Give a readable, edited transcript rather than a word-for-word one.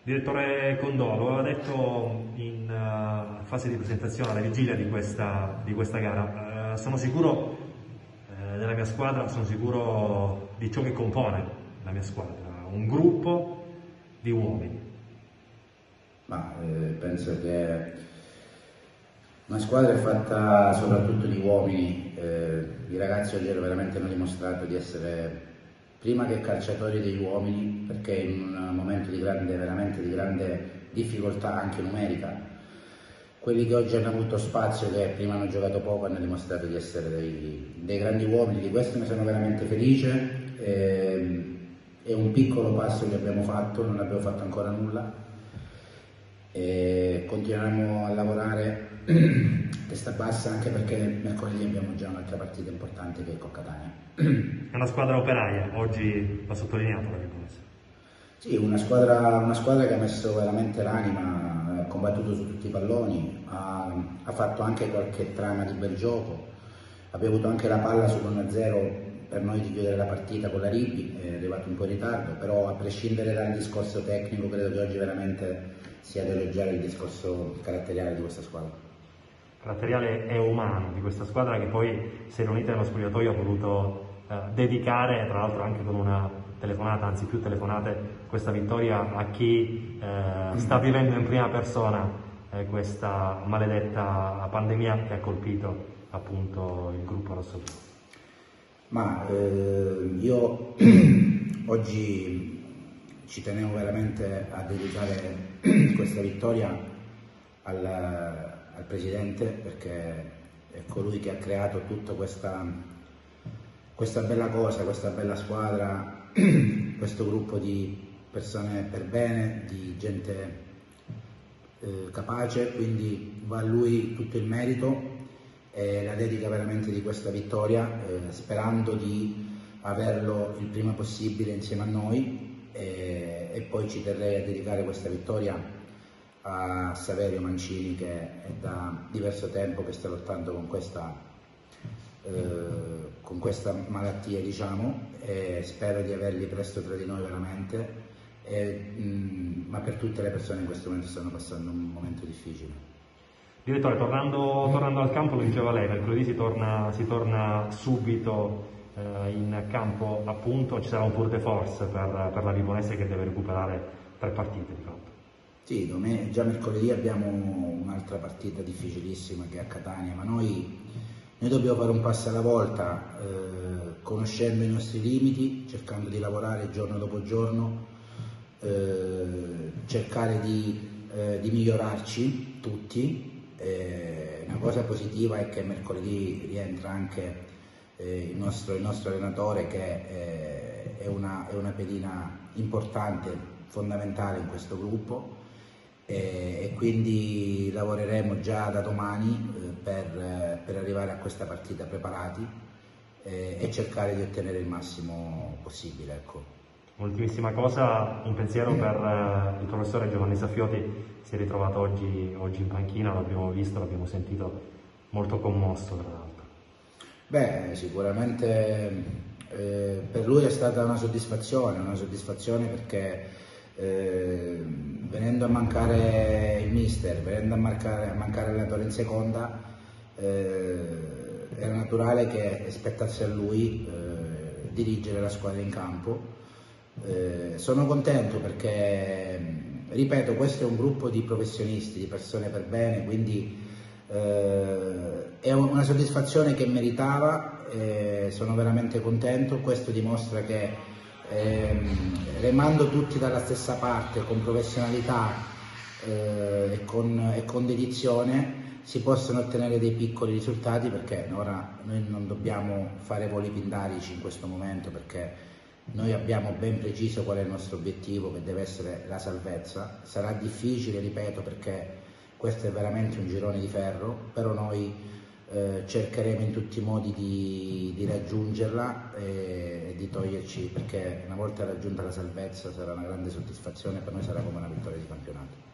Direttore Condò, lo aveva detto in fase di presentazione alla vigilia di questa gara. Sono sicuro della mia squadra, sono sicuro di ciò che compone la mia squadra, un gruppo di uomini. Penso che una squadra è fatta soprattutto di uomini. I ragazzi oggi veramente hanno dimostrato di essere prima che calciatori degli uomini, perché in un momento veramente di grande difficoltà anche numerica, quelli che oggi hanno avuto spazio, che prima hanno giocato poco, hanno dimostrato di essere dei grandi uomini. Di questo ne sono veramente felice. È un piccolo passo che abbiamo fatto, non abbiamo fatto ancora nulla e continueremo a lavorare testa bassa, anche perché mercoledì abbiamo già un'altra partita importante che è con Catania. È una squadra operaia, oggi va sottolineato la cosa. Sì, una squadra che ha messo veramente l'anima, ha combattuto su tutti i palloni, ha fatto anche qualche trama di bel gioco. Abbiamo avuto anche la palla sull'1-0 per noi di chiudere la partita con la Ribbi, è arrivato un po' in ritardo, però a prescindere dal discorso tecnico credo che oggi veramente sia da elogiare il discorso caratteriale di questa squadra. Caratteriale e umano di questa squadra, che poi si è riunita nello spogliatoio, ha voluto dedicare, tra l'altro anche con una telefonata, anzi più telefonate, questa vittoria a chi sta vivendo in prima persona questa maledetta pandemia che ha colpito appunto il gruppo rossoblu. Io oggi ci tenevo veramente a dedicare questa vittoria al Presidente, perché è colui che ha creato tutta questa bella cosa, questa bella squadra, questo gruppo di persone per bene, di gente capace, quindi va a lui tutto il merito e la dedica veramente di questa vittoria, sperando di averlo il prima possibile insieme a noi, e poi ci terrei a dedicare questa vittoria a Saverio Mancini, che è da diverso tempo che sta lottando con questa malattia, diciamo, e spero di averli presto tra di noi veramente, ma per tutte le persone in questo momento stanno passando un momento difficile. Direttore, tornando al campo, lo diceva lei, mercoledì si torna subito in campo, appunto, ci sarà un tour de force per la Vibonese, che deve recuperare 3 partite di fatto. Sì, già mercoledì abbiamo un'altra partita difficilissima che è a Catania, ma noi dobbiamo fare un passo alla volta, conoscendo i nostri limiti, cercando di lavorare giorno dopo giorno, cercare di migliorarci tutti. Una cosa positiva è che mercoledì rientra anche il nostro allenatore, che è una pedina importante, fondamentale in questo gruppo, e quindi lavoreremo già da domani per arrivare a questa partita preparati e cercare di ottenere il massimo possibile. Ecco. Ultimissima cosa, un pensiero per il professore Giovanni Saffioti, si è ritrovato oggi in panchina, l'abbiamo visto, l'abbiamo sentito molto commosso tra l'altro. Sicuramente per lui è stata una soddisfazione perché venendo a mancare il mister, venendo a mancare l'allenatore in seconda, era naturale che spettasse a lui dirigere la squadra in campo. Sono contento perché, ripeto, questo è un gruppo di professionisti, di persone per bene, quindi è una soddisfazione che meritava, sono veramente contento. Questo dimostra che remando tutti dalla stessa parte, con professionalità e con dedizione, si possono ottenere dei piccoli risultati, perché ora noi non dobbiamo fare voli pindarici in questo momento, perché noi abbiamo ben preciso qual è il nostro obiettivo, che deve essere la salvezza. Sarà difficile, ripeto, perché questo è veramente un girone di ferro, però noi cercheremo in tutti i modi di raggiungerla e di toglierci, perché una volta raggiunta la salvezza sarà una grande soddisfazione, per noi sarà come una vittoria di campionato.